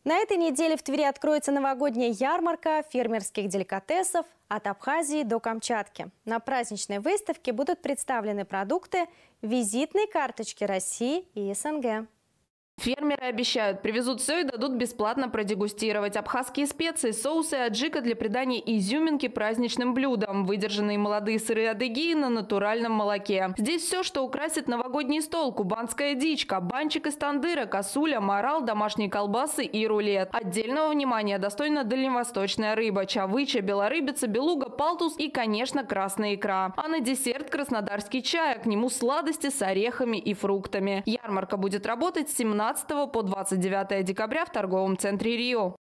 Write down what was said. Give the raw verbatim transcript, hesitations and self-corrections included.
На этой неделе в Твери откроется новогодняя ярмарка фермерских деликатесов от Абхазии до Камчатки. На праздничной выставке будут представлены продукты, визитные карточки России и СНГ. Фермеры обещают, привезут все и дадут бесплатно продегустировать. Абхазские специи, соусы и аджика для придания изюминки праздничным блюдам. Выдержанные молодые сыры адыгеи на натуральном молоке. Здесь все, что украсит новогодний стол. Кубанская дичь, кабанчик из тандыра, косуля, морал, домашние колбасы и рулет. Отдельного внимания достойна дальневосточная рыба. Чавыча, белорыбица, белуга, палтус и, конечно, красная икра. А на десерт краснодарский чай, а к нему сладости с орехами и фруктами. Ярмарка будет работать с семнадцатого по двадцать девятое декабря в торговом центре Рио.